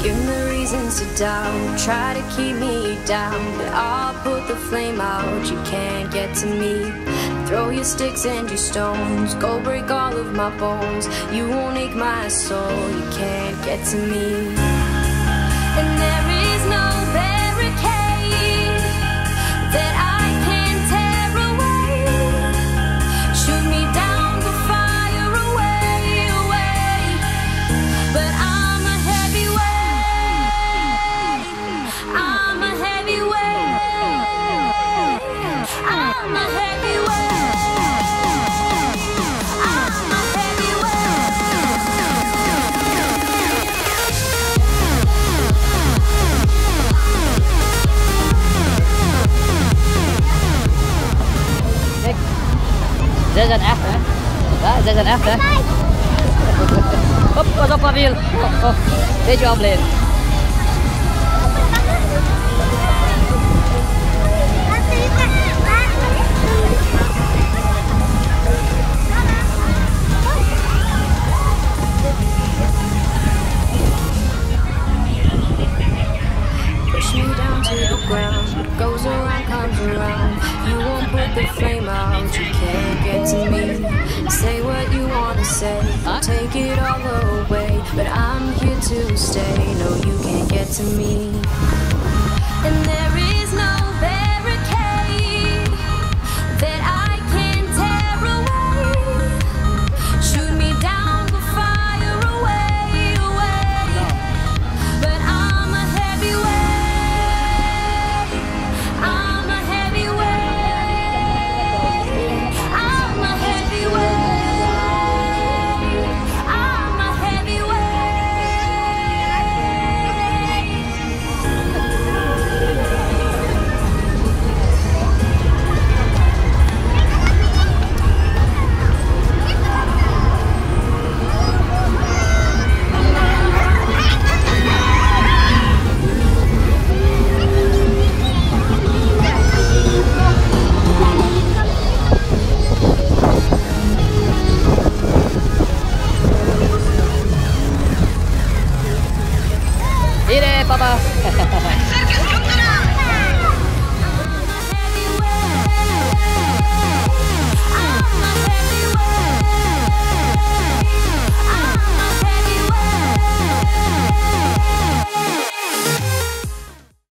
Give me reasons to doubt, try to keep me down, but I'll put the flame out, you can't get to me. Throw your sticks and your stones, go break all of my bones. You won't ache my soul, you can't get to me. And there is no barricade that I can tear away. Shoot me down, but fire away, away. But I'm a heavyweight, I'm a heavyweight, I'm a heavyweight. There's an F there. There's an F there. Hop, pas op Pavel. Beetje afleiden. Push me down to the ground, what goes around comes around. You won't put the flame out, you can't get to me. Say what you wanna say, I'll take it all away, but I'm here to stay. No, you can't get to me.